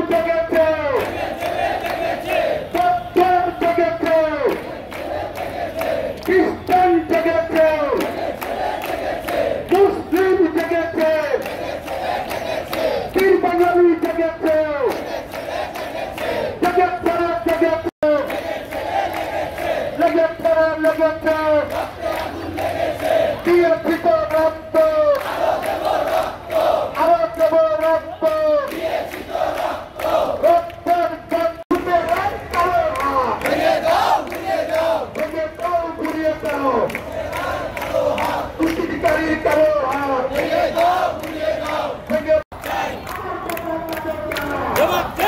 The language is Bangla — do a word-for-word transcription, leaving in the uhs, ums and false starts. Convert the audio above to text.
জেগেছে, বৌদ্ধ জেগেছে, খ্রিস্টান জেগেছে, মুসলিম জেগেছে, পীর বাঙালি জেগেছে, জেগেছে জেগেছে, লেগেছে লেগেছে, দিয়েছি তো রক্ত, আরো দেব রক্ত, রক্তের জন্মে কালো হাত, ভেঙে দাও ঘুরিয়ে দাও, ভেঙে দাও ঘুরিয়ে দাও, দুষ্কৃতিকারীর কালো হাত, ভেঙে দাও ঘুরিয়ে দাও, ভেঙে